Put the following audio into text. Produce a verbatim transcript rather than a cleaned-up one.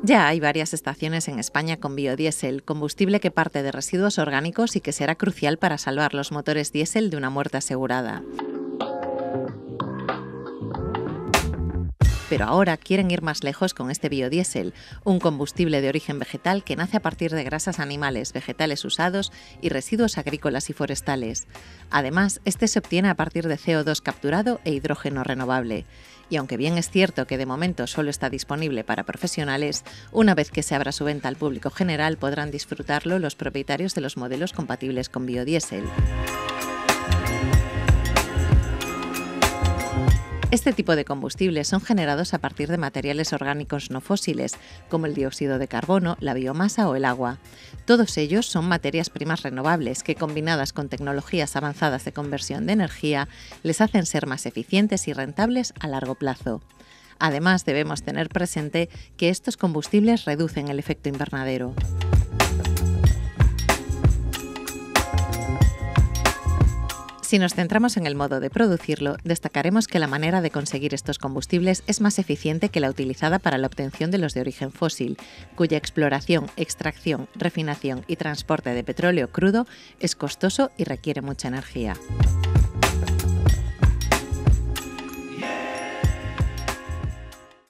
Ya hay varias estaciones en España con biodiesel, combustible que parte de residuos orgánicos y que será crucial para salvar los motores diésel de una muerte asegurada. Pero ahora quieren ir más lejos con este biodiesel, un combustible de origen vegetal que nace a partir de grasas animales, vegetales usados y residuos agrícolas y forestales. Además, este se obtiene a partir de C O dos capturado e hidrógeno renovable. Y aunque bien es cierto que de momento solo está disponible para profesionales, una vez que se abra su venta al público general podrán disfrutarlo los propietarios de los modelos compatibles con biodiesel. Este tipo de combustibles son generados a partir de materiales orgánicos no fósiles, como el dióxido de carbono, la biomasa o el agua. Todos ellos son materias primas renovables que, combinadas con tecnologías avanzadas de conversión de energía, les hacen ser más eficientes y rentables a largo plazo. Además, debemos tener presente que estos combustibles reducen el efecto invernadero. Si nos centramos en el modo de producirlo, destacaremos que la manera de conseguir estos combustibles es más eficiente que la utilizada para la obtención de los de origen fósil, cuya exploración, extracción, refinación y transporte de petróleo crudo es costoso y requiere mucha energía.